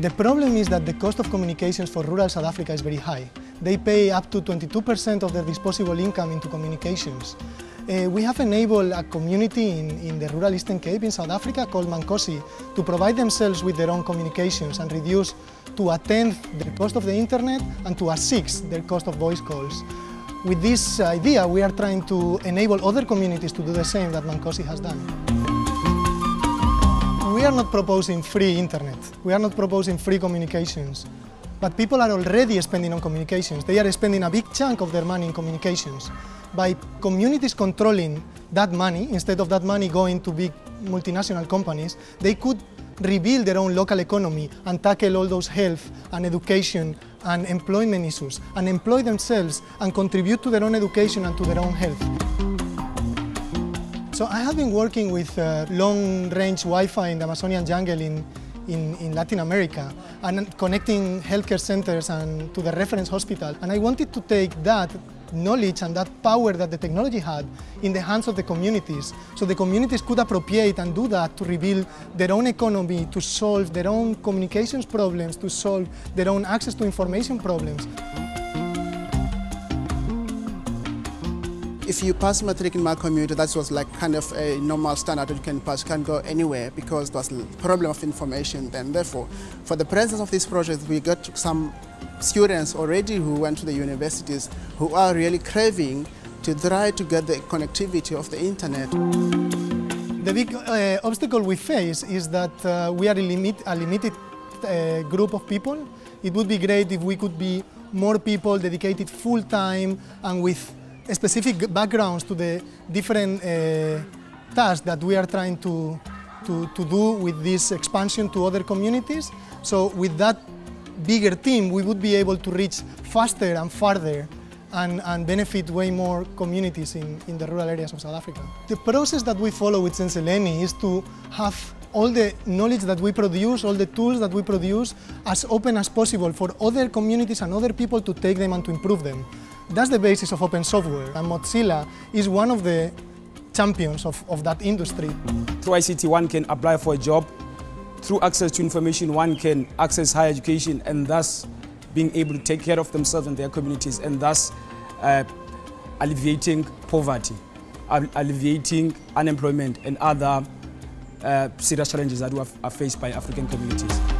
The problem is that the cost of communications for rural South Africa is very high. They pay up to 22% of their disposable income into communications. We have enabled a community in the rural Eastern Cape in South Africa called Mankosi to provide themselves with their own communications and reduce to a tenth the cost of the internet and to a sixth their cost of voice calls. With this idea, we are trying to enable other communities to do the same that Mankosi has done. We are not proposing free internet. We are not proposing free communications. But people are already spending on communications. They are spending a big chunk of their money in communications. By communities controlling that money, instead of that money going to big multinational companies, they could rebuild their own local economy and tackle all those health and education and employment issues, and employ themselves and contribute to their own education and to their own health. So I have been working with long-range Wi-Fi in the Amazonian jungle in Latin America and connecting healthcare centers and to the reference hospital. And I wanted to take that knowledge and that power that the technology had in the hands of the communities, so the communities could appropriate and do that to rebuild their own economy, to solve their own communications problems, to solve their own access to information problems. If you pass matric in my community, that was like kind of a normal standard you can pass, you can't go anywhere because there was a problem of information. Then therefore, for the presence of this project, we got some students already who went to the universities who are really craving to try to get the connectivity of the internet. The big obstacle we face is that we are a limited group of people. It would be great if we could be more people dedicated full-time and with specific backgrounds to the different tasks that we are trying to do with this expansion to other communities. So with that bigger team, we would be able to reach faster and farther and benefit way more communities in the rural areas of South Africa. The process that we follow with Senseleni is to have all the knowledge that we produce, all the tools that we produce, as open as possible for other communities and other people to take them and to improve them. That's the basis of open software, and Mozilla is one of the champions of that industry. Through ICT, one can apply for a job. Through access to information, one can access higher education and thus being able to take care of themselves and their communities, and thus alleviating poverty, alleviating unemployment and other serious challenges that are faced by African communities.